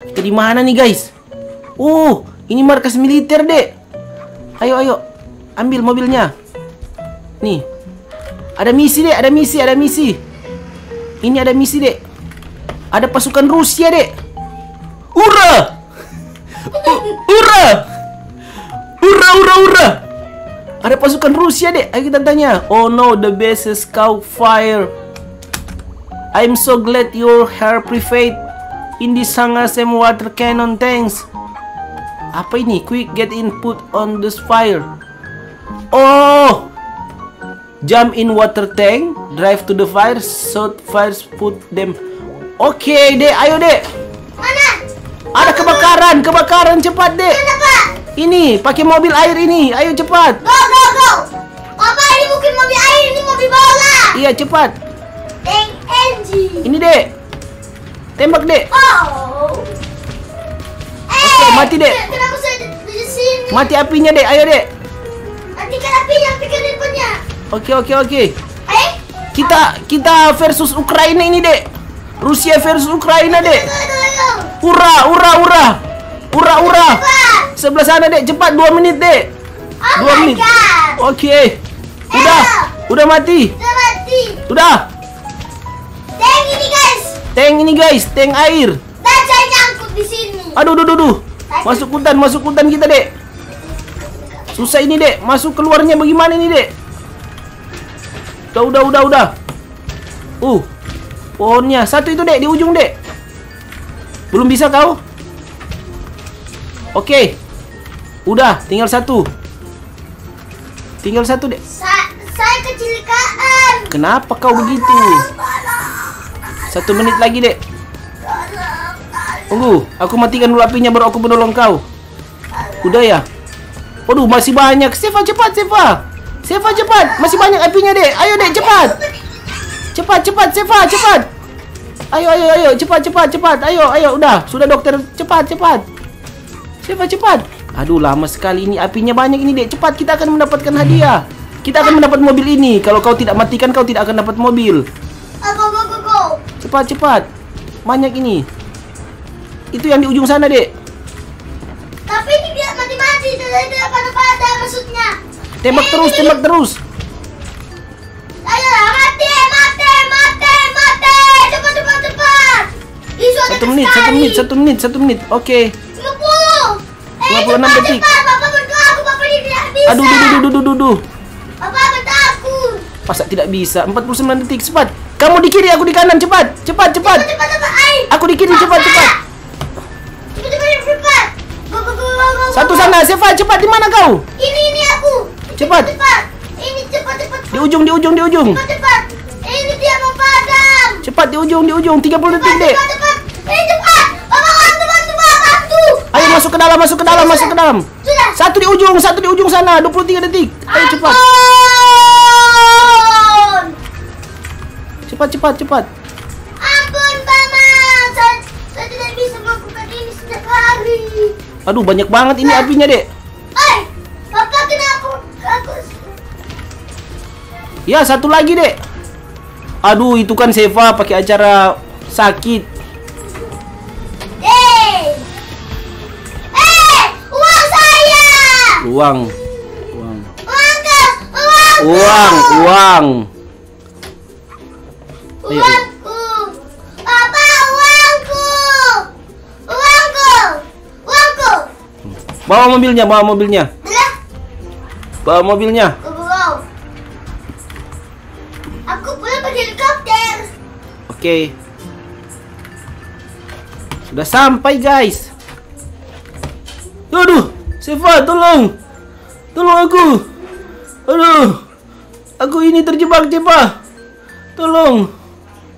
Kita di mana nih, guys? Ini markas militer, Dek. Ayo. Ambil mobilnya. Nih. Ada misi, Dek. Ada misi. Ini ada misi, Dek. Ada pasukan Rusia, Dek. Hurra! Hurra! Ada pasukan Rusia, Dek. Ayo kita tanya. Oh no, the base is caught fire. I'm so glad your hair prepared in this Sangasem water cannon, thanks. Apa ini? Quick, get in, put on this fire. Oh! Jump in water tank, drive to the fire, shoot fires, put them. Oke, Dek, ayo, Dek. Mana? Ada kebakaran, cepat, Dek. Mana, Pak? Ini, pakai mobil air ini. Ayo cepat. Go. Papa, ini bukan mobil air, ini mobil bola. Iya, cepat. Tank engine. Ini, Dek. Tembak, Dek. Oh. Oke, mati, Dek. Kenapa saya di sini? Mati apinya, Dek. Ayo, Dek. Matikan apinya, matikan handphonenya. Oke. Eh? Kita versus Ukraina ini, Dek. Rusia versus Ukraina, Dek. Ayo. Hurra. Cepat. Sebelah sana, Dek. Cepat, 2 menit, Dek. Oh 2 my menit. God. Oke. Udah mati. Sudah mati. Udah. Tank ini, guys. Tank air. Dan saya nyangkut di sini. Aduh. Masuk hutan kita, Dek. Susah ini, Dek. Masuk keluarnya bagaimana ini, Dek? Udah. Pohonnya. Satu itu, Dek, di ujung, Dek. Belum bisa kau? Oke. Udah, tinggal satu, Dek. Saya kecelakaan. Kenapa kau begitu? 1 menit lagi, Dek. Tunggu, aku matikan dulu apinya baru aku menolong kau. Udah ya? Waduh, masih banyak. Sefa cepat. Masih banyak apinya, Dek. Ayo, Dek, cepat. Cepat, Sefa, cepat. Ayo, cepat. Ayo, udah. Sudah, dokter. Cepat. Sefa, cepat. Aduh, lama sekali ini. Apinya banyak ini, Dek. Cepat, kita akan mendapatkan hadiah. Kita akan mendapat mobil ini. Kalau kau tidak matikan, kau tidak akan dapat mobil. Go. Cepat. Banyak ini. Itu yang di ujung sana, Dek. Tapi ini dia mati-mati. Tidak pada maksudnya. Tembak terus. Ayo, mati. Cepat. Ih, sudah 1 menit. Oke. 50. 56 detik. Papa berdoa aku, Papa ini tidak bisa. Aduh. Papa bertakut. Masa tidak bisa? 49 detik. Cepat. Kamu di kiri, aku di kanan. Cepat. Cepat. Ayo. Aku di kiri, cepat. Cepat. Go. Satu sana, Sefa, cepat. Di mana kau? Ini aku. Cepat. Ini cepat. Di ujung. Cepat. Ini dia mau padam. Cepat di ujung. 30 detik, Dek. Cepat. Ini cepat. Papa, bantu. Ayo masuk ke dalam. Sudah. Satu di ujung sana. 23 detik. Ayo cepat. Ampun. Cepat. Ampun, Mama. Saya tidak bisa melakukan ini setiap hari. Aduh, banyak banget ini apinya, Dek. Papa, kenapa aku... Ya, satu lagi, Dek. Aduh, itu kan Sefa pakai acara sakit. Uang saya. Uang. Ayo. Uangku. Papa, uangku. Bawa mobilnya. Dah. Bawa mobilnya. Wow. Aku pulang pakai helikopter. Oke. Sudah sampai, guys. Aduh, Sefa, tolong aku. Aduh, aku ini terjebak, Sefa. Tolong.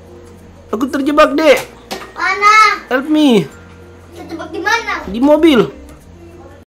Aku terjebak, Dek. Mana? Help me. Terjebak di mana? Di mobil.